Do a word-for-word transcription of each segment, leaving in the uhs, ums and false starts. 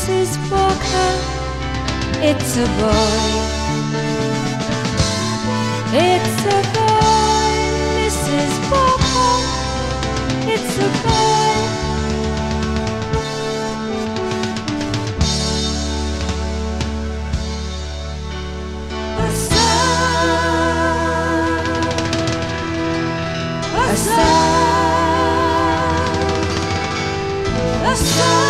Missus Walker, it's a boy. It's a boy, Missus Walker, it's a boy. A son, a son, a son.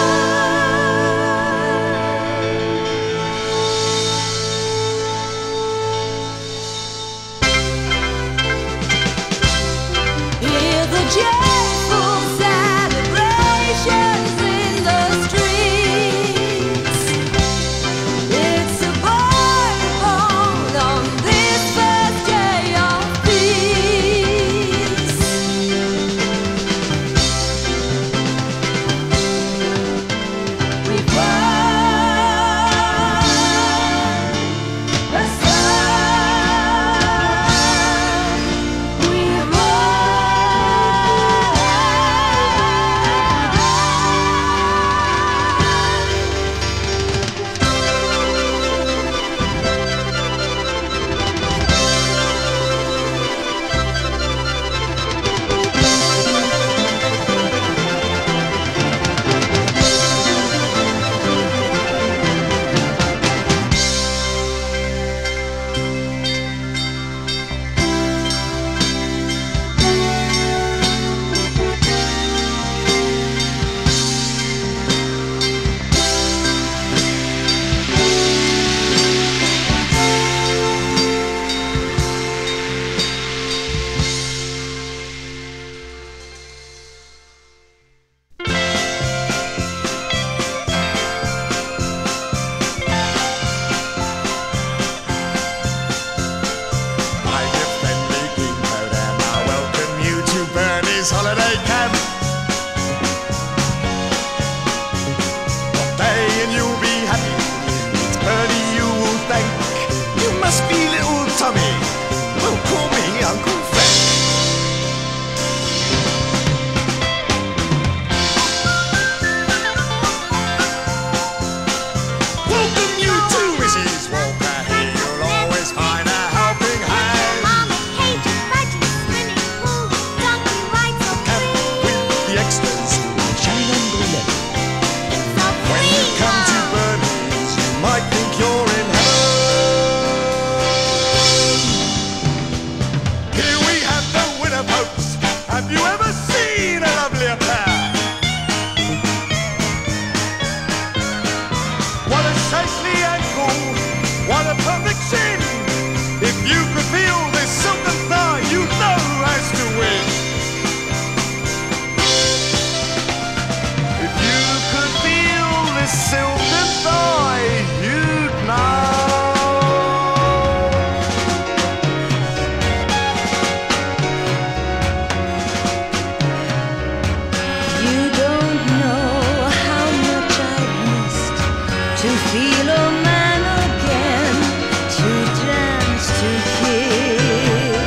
Joyful celebrations in the streets. It's a boy born on this first day of peace. We've won a son. We've won. Holiday camp. One day and you'll be happy. It's Bernie you will thank. You must be little Tommy. Well, call me Uncle Frank. Welcome you to Missus Walker. Here you'll always find a helping hand. Mama, cages, badges, swimming pool, donkey rides or The extras shine and brilliant. It's a When you come to Bernie's, you might think you're in heaven. Here we have the winner folks. Have you ever seen a lovelier pair? What a shapely ankle, what a perfect chin. If you could feel this silken thigh, you know as to win. If you could feel this silken thigh, you'd know. You don't know how much I've missed to feel a man again, to dance, to kiss.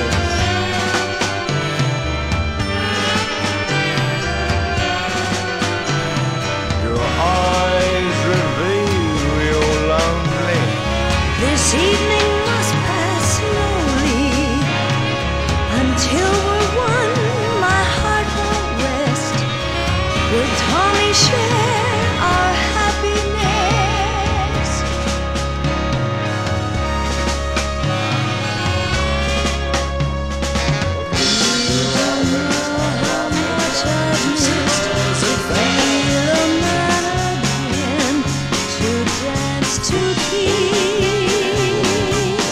Your eyes reveal you're lonely. This evening must pass slowly until we're one. My heart won't rest. Will Tommy share our happiness? You don't know how much I've missed to feel a man again, to dance, to kiss.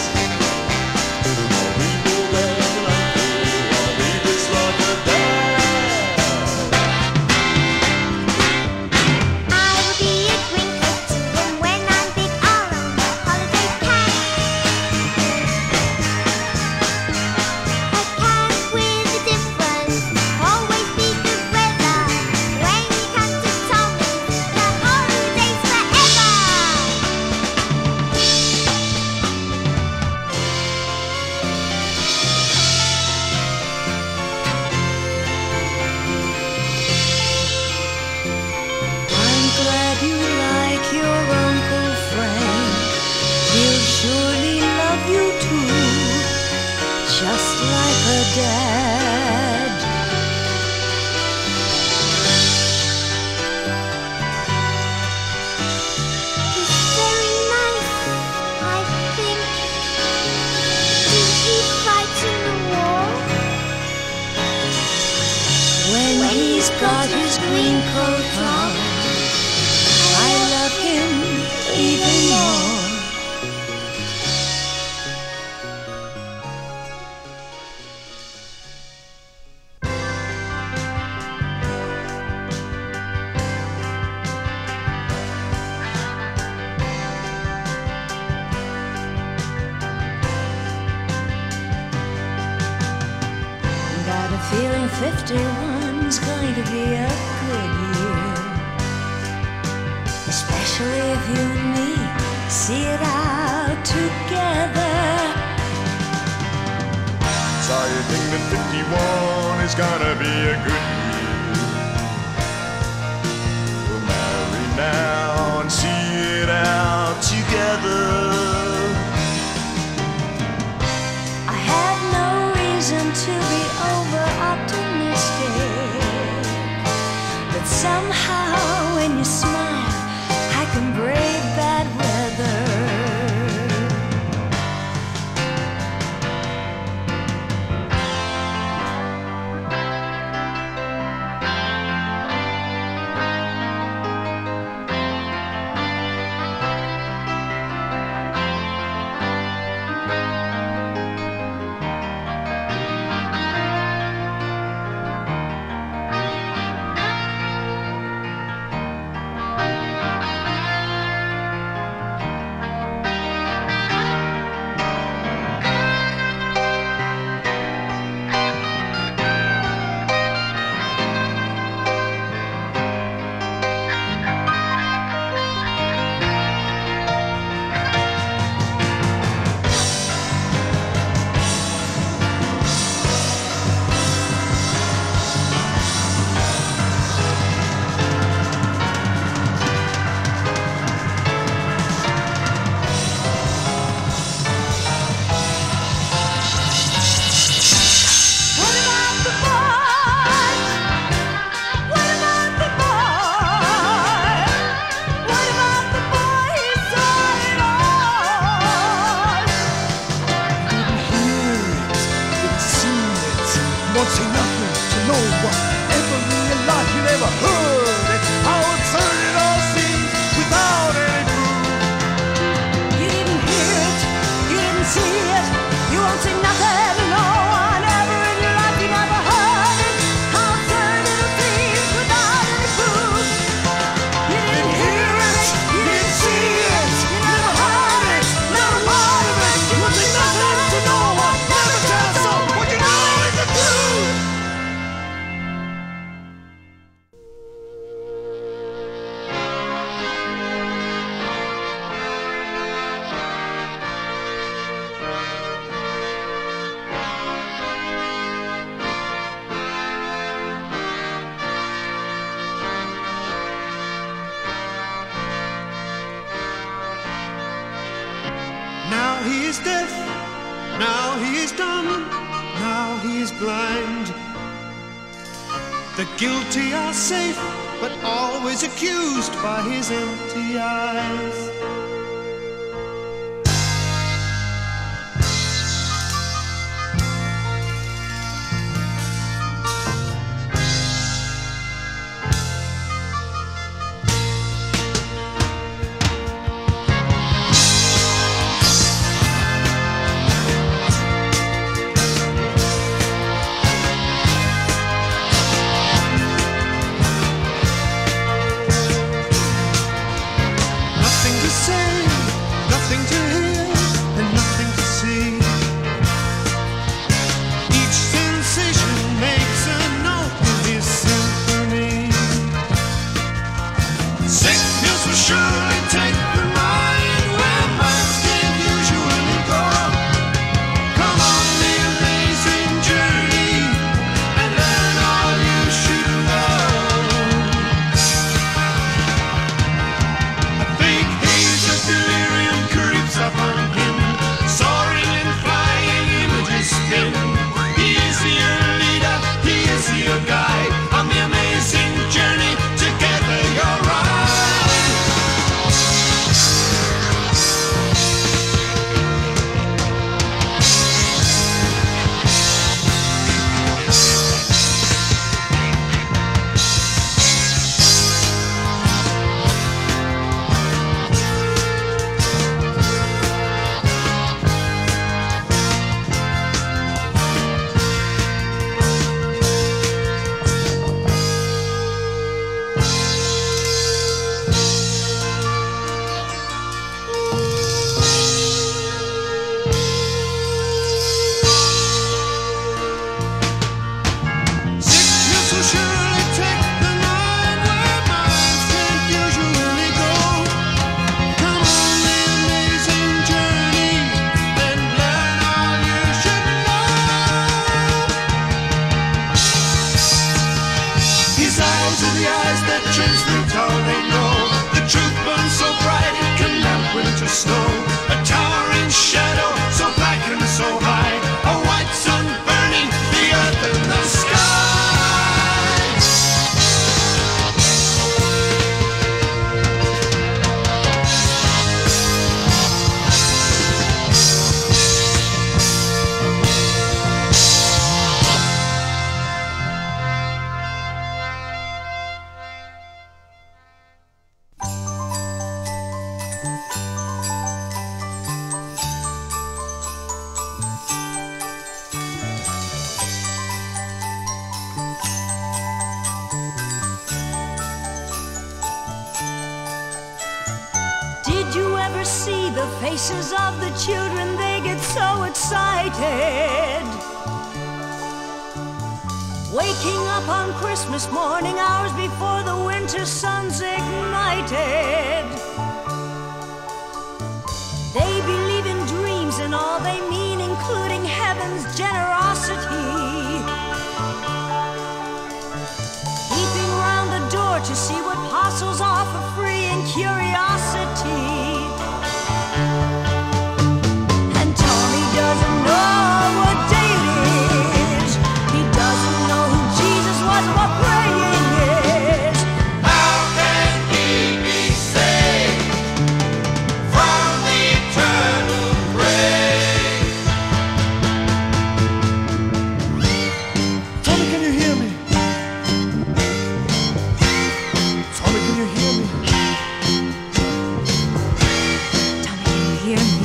I will be a twinkle too when I'm big around the holiday camp. A camp with a difference, always be good weather. When you come to Tommy's, the holidays forever. I'm glad you like your surely love you too, just like a dad. He's very nice, I think. Did he fight in the war? When he's got his green coat on, I love him even more. Got a feeling fifty-one's going to be a good year, especially if you and me see it out together. So you think that fifty-one is gonna be a good year? We'll marry now and see it out together. I have no reason to be over optimistic, but somehow when you smile, I can brave bad weather. Won't say nothing to no one ever in your life you never heard it. How absurd it all seems without any proof. You didn't hear it, you didn't see it, you won't say nothing to no one ever in your life you never heard it. How absurd it seems without any proof. You didn't hear it, you didn't see it, you never heard it, not a part of it. You won't say nothing to no one, never tell a soul what you know is the truth. Now he is deaf, now he is dumb, now he is blind. The guilty are safe, but always accused by his empty eyes. Nothing to say, faces of the children, they get so excited. Waking up on Christmas morning, hours before the winter sun's ignited. They believe in dreams and all they mean, including heaven's generosity. Peeping round the door to see what parcels offer free in curiosity. And Tommy doesn't know what day it is. He doesn't know who Jesus was or what praying is. How can he be saved from the eternal grave? Tommy, can you hear me? Tommy, can you hear me? Tommy, can you hear me?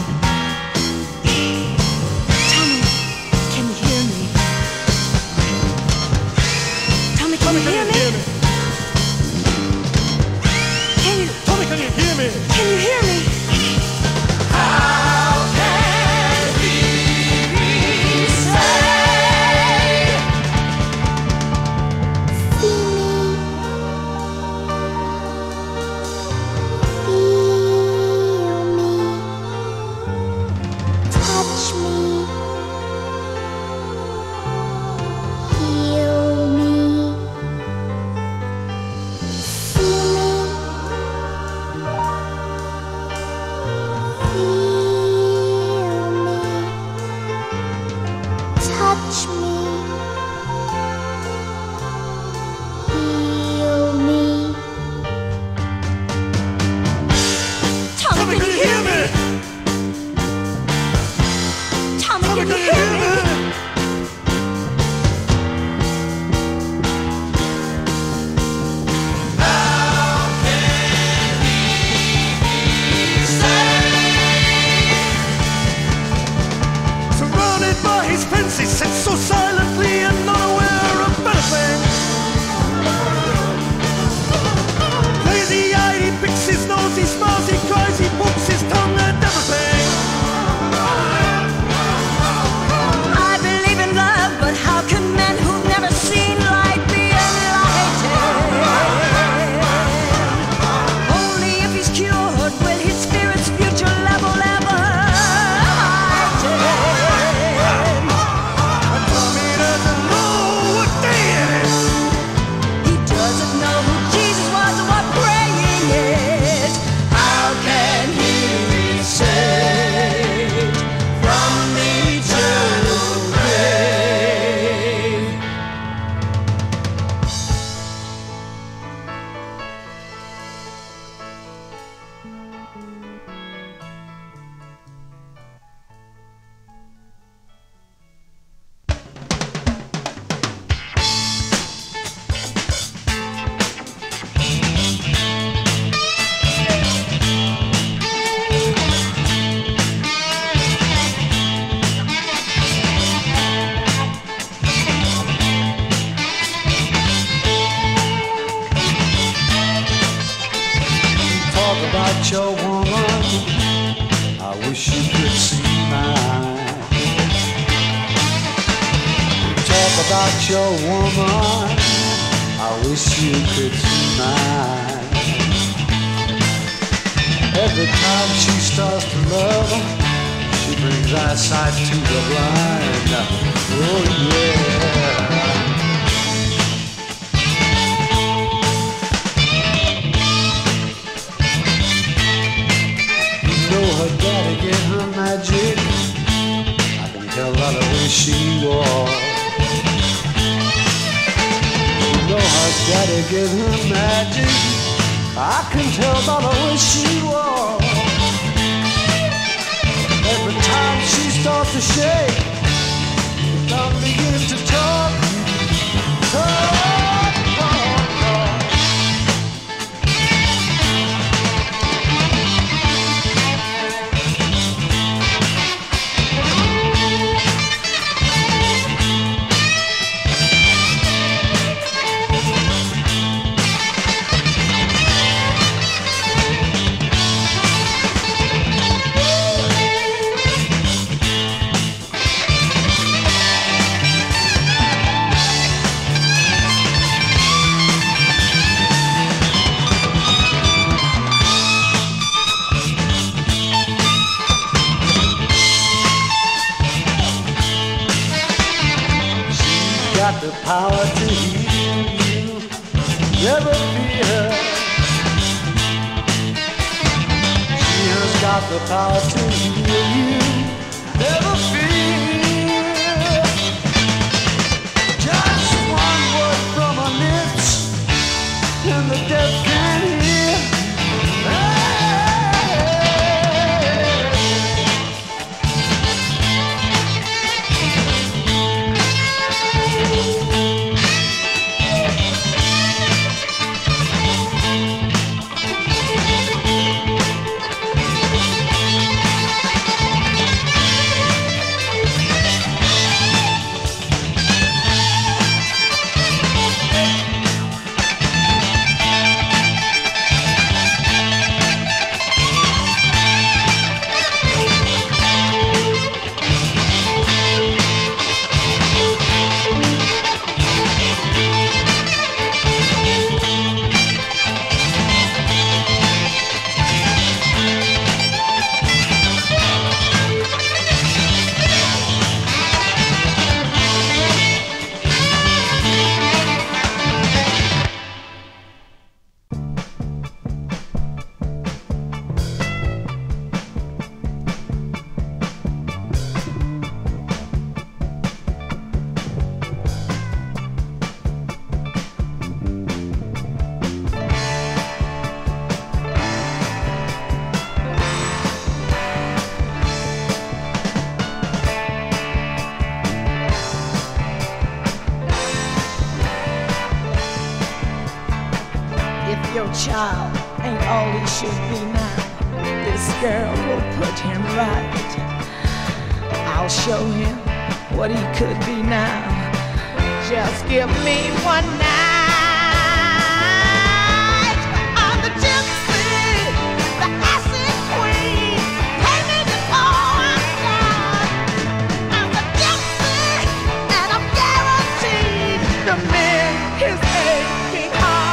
Tommy, can you hear me? Tommy, can you hear me? Can you, Tommy, can you hear me? can you hear me? How can he be saved? See me, feel me, touch me, heal me. See me, feel me, touch me, heal me. Tommy, can you hear me? Tommy, can you hear me? Surrounded by his friends, he sits so silently and not aware of anything. Lazy-eyed, he picks his nose, he smiles, he cries, he pokes his tongue at everything. I believe in love, but how can men who've never seen light be enlightened? Only if he's cured will his spirit's future level ever heighten. And Tommy doesn't know what day it is. He doesn't know who Jesus was or what praying is. How can he be saved from the eternal grave? Talk about your woman, I wish you could see mine. Talk about your woman, I wish you could see mine. Every time she starts to love, she brings eyesight to the blind. Oh yeah. Know her daddy get her magic. I can tell by the way she walks. You know her daddy get her magic. I can tell by the way she walks. Every time she starts to shake, I begin to talk, talk, talk, talk. power to heal you. Never fear. She has got the power to heal you. Never fear. Just one word from her lips, and the deaf can hear. Your child ain't all he should be now. This girl will put him right. I'll show him what he could be now. Just give me one night. I'm the gypsy, the acid queen. Pay me before I'm done. I'm the gypsy, and I'm guaranteed to mend his aching heart.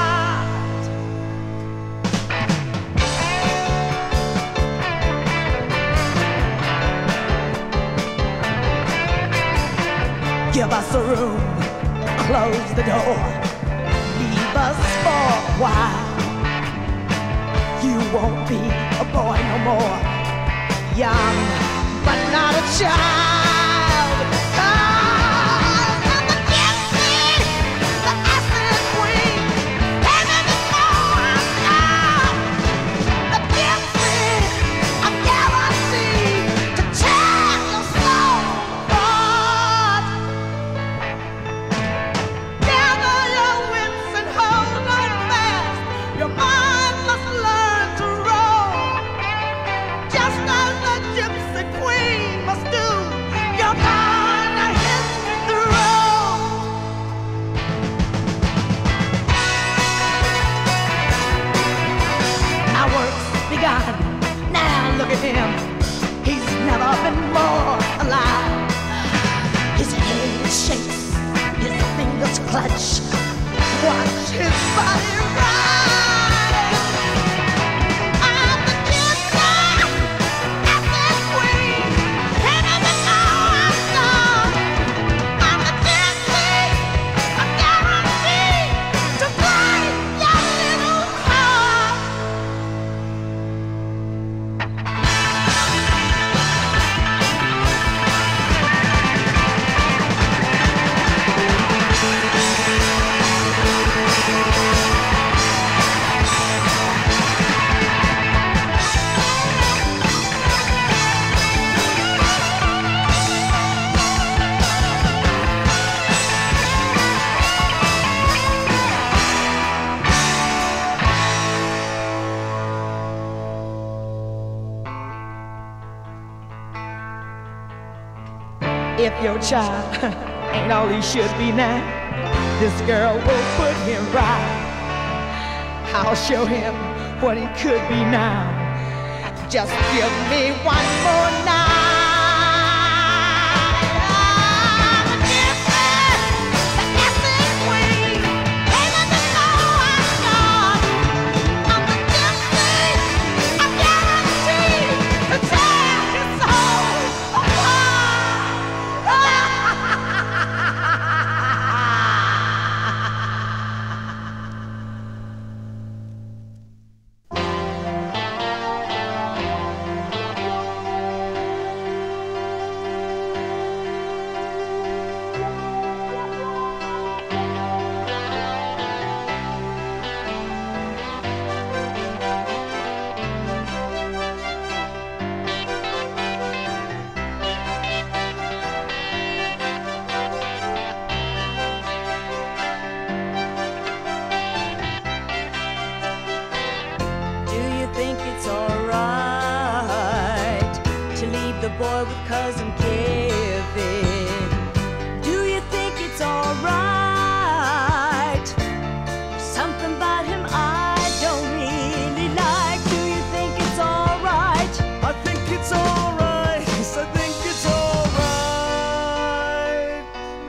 Give us a room, close the door, leave us for a while. You won't be a boy no more, young but not a child. 'Cause I'm the gypsy, the acid queen. Pay me before I'm done. The gypsy, I'm guaranteed to tear your soul apart. Gather your wits and hold on fast. Your mind must learn to roll, just as the gypsy queen must do. You're gonna hit the road. Our work's begun. Now look at him. He's never been more alive. His head shakes, his fingers clutch. Watch his body rise. I'm the gypsy, acid queen. Pay me before I'm done. I'm the gypsy, I'm guaranteed to break your little heart. If your child ain't all he should be now, this girl will put him right. I'll show him what he could be now. Just give me one more night. I'm a gypsy, the acid queen. Pay me before I'm done. I'm the gypsy, I'm guaranteed to tear his soul apart. boy with cousin Kevin. Do you think it's alright? There's something about him I don't really like. Do you think it's alright? I think it's alright. Yes, I think it's alright.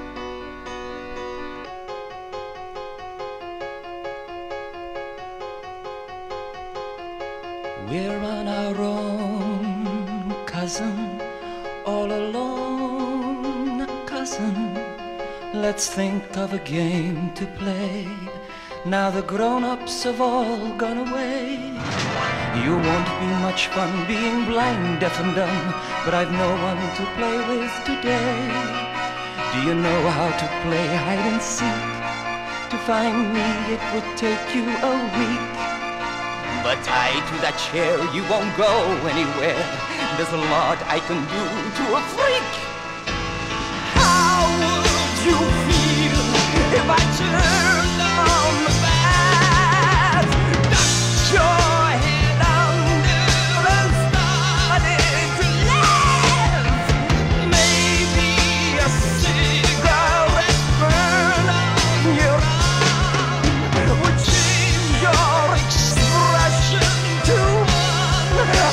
We're on our own, cousin, all alone, cousin. Let's think of a game to play. Now the grown-ups have all gone away. You won't be much fun being blind, deaf and dumb, but I've no one to play with today. Do you know how to play hide and seek? To find me it would take you a week. But tied to that chair you won't go anywhere. There's a lot I can do to a freak. How would you feel if I turned on the bath, ducked your head under and started to laugh? Maybe a cigarette burn on your arm would change your expression to one of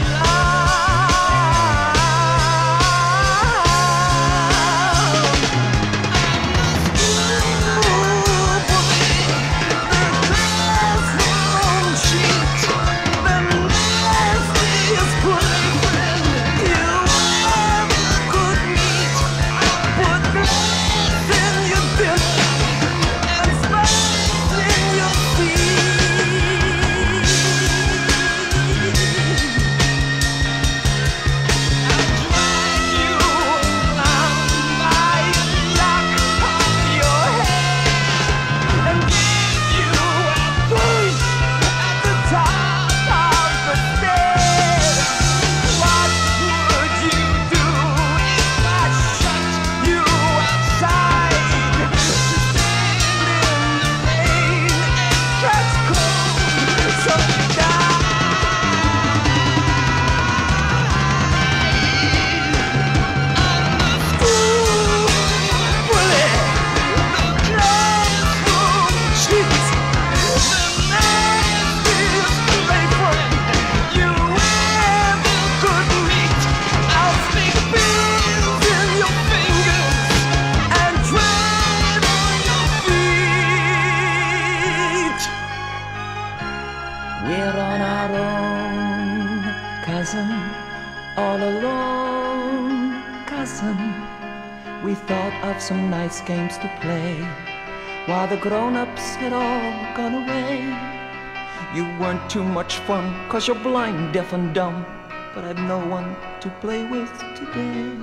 all alone, cousin. We thought of some nice games to play while the grown-ups had all gone away. You weren't too much fun 'cause you're blind, deaf and dumb, but I've no one to play with today.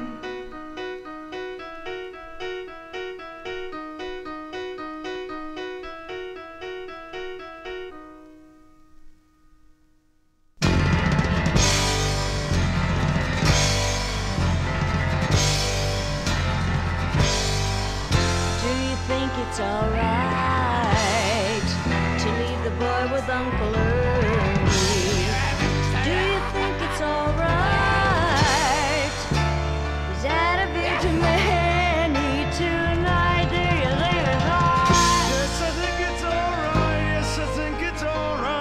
It's alright to leave the boy with Uncle Ernie. Do you think it's alright? Is that a bit too many tonight? Do you think it's alright? Yes, I think it's alright. Yes, I think it's alright.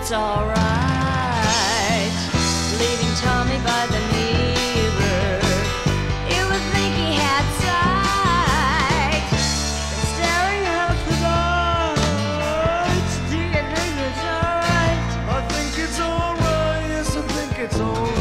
it's alright. Leaving Tommy by the mirror, you would think he had sight. But staring at the lights, do you think it's alright? I think it's alright, yes, I think it's alright.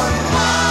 one.